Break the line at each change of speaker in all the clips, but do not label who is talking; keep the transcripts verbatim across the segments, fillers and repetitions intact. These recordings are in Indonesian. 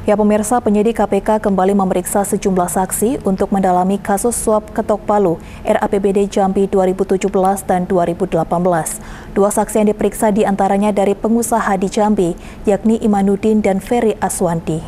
Ya pemirsa, penyidik K P K kembali memeriksa sejumlah saksi untuk mendalami kasus suap ketok palu R A P B D Jambi dua ribu tujuh belas dan dua ribu delapan belas. Dua saksi yang diperiksa diantaranya dari pengusaha di Jambi, yakni Imanuddin dan Ferry Aswandi.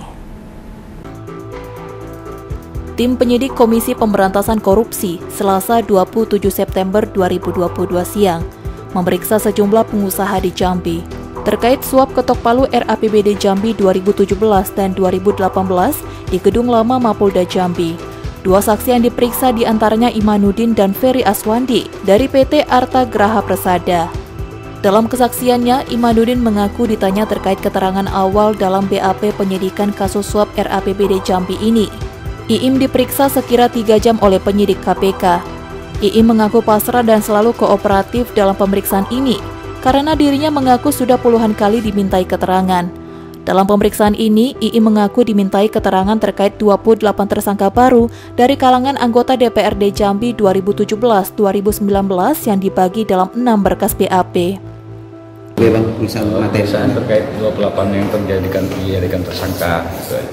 Tim penyidik Komisi Pemberantasan Korupsi Selasa dua puluh tujuh September dua ribu dua puluh dua siang memeriksa sejumlah pengusaha di Jambi terkait suap ketok palu R A P B D Jambi dua ribu tujuh belas dan dua ribu delapan belas di Gedung Lama Mapolda Jambi. Dua saksi yang diperiksa diantaranya Imanuddin dan Ferry Aswandi dari P T Arta Graha Persada. Dalam kesaksiannya, Imanuddin mengaku ditanya terkait keterangan awal dalam B A P penyidikan kasus suap R A P B D Jambi ini. Iim diperiksa sekira tiga jam oleh penyidik K P K. Iim mengaku pasrah dan selalu kooperatif dalam pemeriksaan ini, karena dirinya mengaku sudah puluhan kali dimintai keterangan. Dalam pemeriksaan ini, Iim mengaku dimintai keterangan terkait dua puluh delapan tersangka baru dari kalangan anggota D P R D Jambi dua ribu tujuh belas sampai dua ribu sembilan belas yang dibagi dalam enam berkas B A P.
Bang, misal materi
terkait dua puluh delapan yang terjadikan dijadikan tersangka.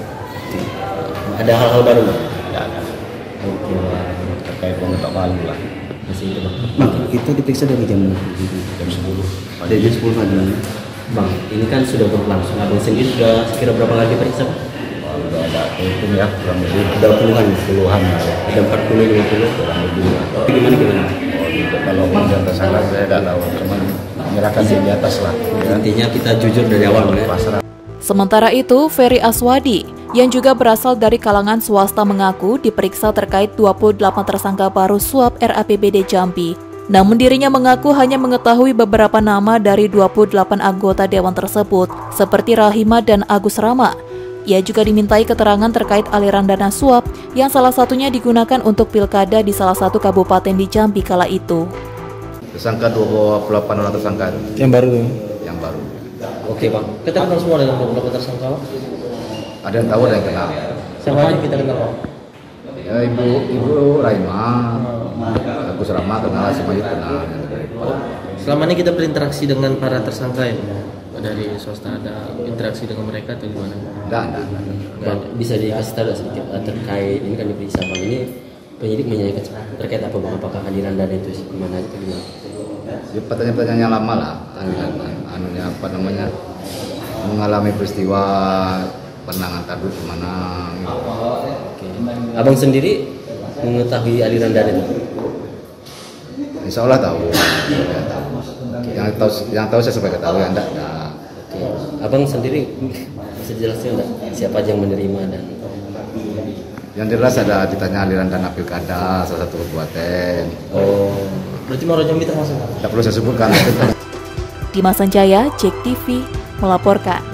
Ada hal-hal baru Bang?
Tidak ada. Oke, terkait pengetok palu lah.
Masih itu Bang. Bang, itu diperiksa dari jam
jam sepuluh.
Dari jam sepuluh pagi. Bang, ini kan sudah berlangsung. Abang sendiri sudah sekira berapa kali diperiksa Bang?
Sudah ada hitung ya, kurang lebih.
Ada puluhan?
Puluhan ya.
Ada empat puluh, lima puluh?
Kurang lebih.
Tapi gimana gimana?
Oh, gitu. Kalau penjelasan tersangka saya tidak tahu, cuman menyerahkan di atas lah. Ya.
Intinya kita jujur dari awal ya.
Pasrah.
Sementara itu, Ferry Aswandi yang juga berasal dari kalangan swasta mengaku diperiksa terkait dua puluh delapan tersangka baru suap R A P B D Jambi. Namun dirinya mengaku hanya mengetahui beberapa nama dari dua puluh delapan anggota dewan tersebut, seperti Rahima dan Agus Rama. Ia juga dimintai keterangan terkait aliran dana suap yang salah satunya digunakan untuk pilkada di salah satu kabupaten di Jambi kala itu.
Tersangka dua puluh delapan orang tersangka.
Yang baru tuh?
Yang baru.
Oke Bang, kita kenal semua dengan dua puluh delapan tersangka Bang?
Ada yang tahu, ada yang kenal.
Siapa aja kita kenal Bang?
Ya, ibu ibu Rahima, Agus Rama kenal, semuanya kenal.
Selama ini kita berinteraksi dengan para tersangka ya, dari swasta, ada interaksi dengan mereka atau gimana?
Enggak, enggak, enggak.
Bang, bisa dikasih tahu sedikit terkait ini kan diperiksa Bang, ini penyidik menanyakan terkait apa Bang? Apakah aliran dana itu kemana aja gimana?
Ya, pertanyaan-pertanyaan yang lama lah, anunya apa namanya, mengalami peristiwa penanganan tadu kemana. Gitu.
Oke. Abang sendiri mengetahui aliran dana itu?
Insya Allah tahu. Ya, tahu. Yang tahu, yang tahu saya sampai ketahui, anda enggak.
Oke. Abang sendiri bisa jelaskan enggak siapa aja yang menerima dan?
Yang jelas ada ditanya aliran dana pilkada salah satu kabupaten.
Oh.
Berarti Moro Jambi termasuk?
Tidak perlu saya sebutkan.
Dimas Sanjaya, Jek T V, melaporkan.